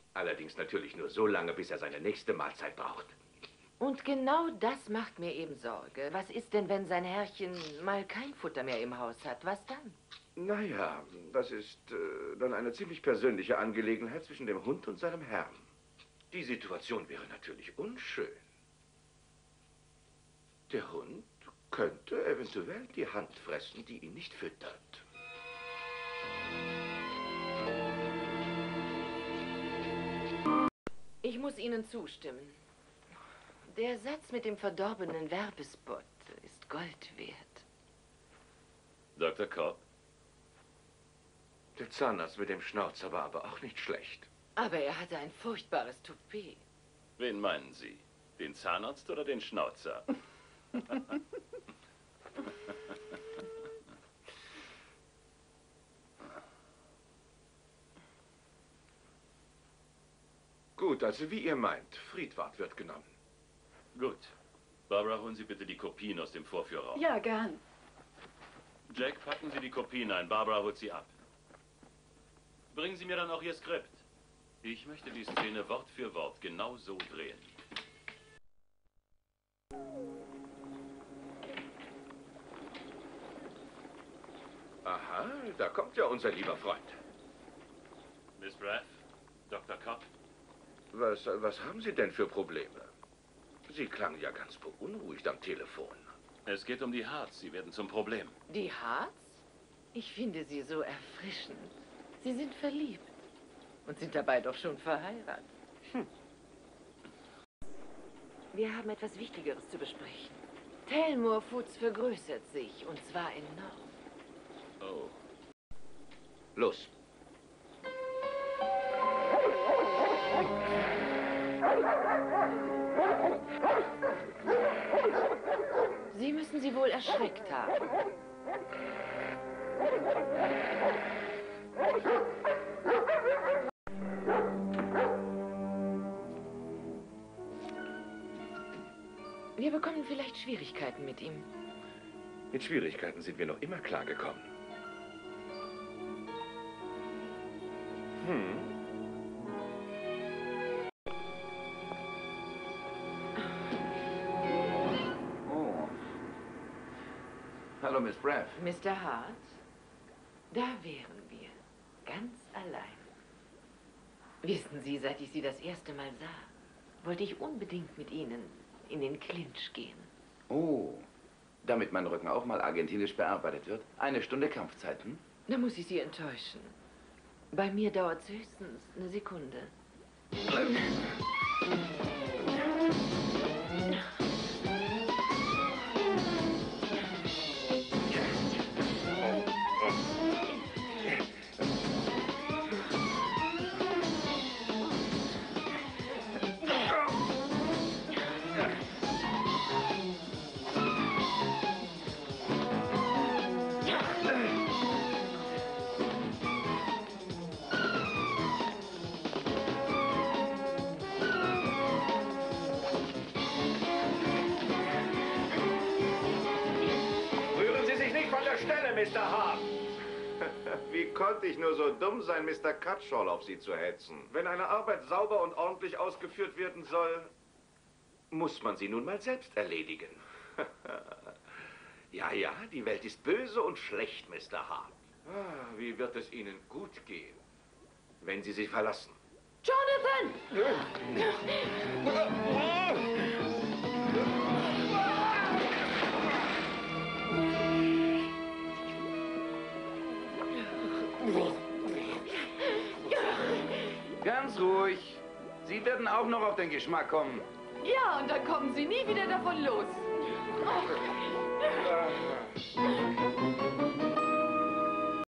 Allerdings natürlich nur so lange, bis er seine nächste Mahlzeit braucht. Und genau das macht mir eben Sorge. Was ist denn, wenn sein Herrchen mal kein Futter mehr im Haus hat? Was dann? Naja, das ist dann eine ziemlich persönliche Angelegenheit zwischen dem Hund und seinem Herrn. Die Situation wäre natürlich unschön. Der Hund könnte eventuell die Hand fressen, die ihn nicht füttert. Ich muss Ihnen zustimmen. Der Satz mit dem verdorbenen Werbespot ist Gold wert. Dr. Cobb? Der Zahnarzt mit dem Schnauzer war aber auch nicht schlecht. Aber er hatte ein furchtbares Toupet. Wen meinen Sie? Den Zahnarzt oder den Schnauzer? Gut, also wie ihr meint, Friedwart wird genommen. Gut. Barbara, holen Sie bitte die Kopien aus dem Vorführraum. Ja, gern. Jack, packen Sie die Kopien ein. Barbara holt sie ab. Bringen Sie mir dann auch Ihr Skript. Ich möchte die Szene Wort für Wort genau so drehen. Aha, da kommt ja unser lieber Freund. Miss Braff, Dr. Cobb. Was haben Sie denn für Probleme? Sie klangen ja ganz beunruhigt am Telefon. Es geht um die Hearts. Sie werden zum Problem. Die Hearts? Ich finde sie so erfrischend. Sie sind verliebt. Und sind dabei doch schon verheiratet. Wir haben etwas Wichtigeres zu besprechen. Telmore Foods vergrößert sich. Und zwar enorm. Oh. Los. Sie müssen sie wohl erschreckt haben. Wir bekommen vielleicht Schwierigkeiten mit ihm. Mit Schwierigkeiten sind wir noch immer klargekommen. Hallo, Miss Braff. Mr. Hart, da wären wir. Ganz allein. Wissen Sie, seit ich Sie das erste Mal sah, wollte ich unbedingt mit Ihnen in den Clinch gehen. Oh, damit mein Rücken auch mal argentinisch bearbeitet wird. 1 Stunde Kampfzeit, hm? Da muss ich Sie enttäuschen. Bei mir dauert es höchstens eine Sekunde. Mr. Hart. Wie konnte ich nur so dumm sein, Mr. Cutshall auf Sie zu hetzen? Wenn eine Arbeit sauber und ordentlich ausgeführt werden soll, muss man sie nun mal selbst erledigen. Ja, ja, die Welt ist böse und schlecht, Mr. Hart. Ah, wie wird es Ihnen gut gehen, wenn Sie sie verlassen? Jonathan! Ganz ruhig. Sie werden auch noch auf den Geschmack kommen. Ja, und dann kommen Sie nie wieder davon los. Oh.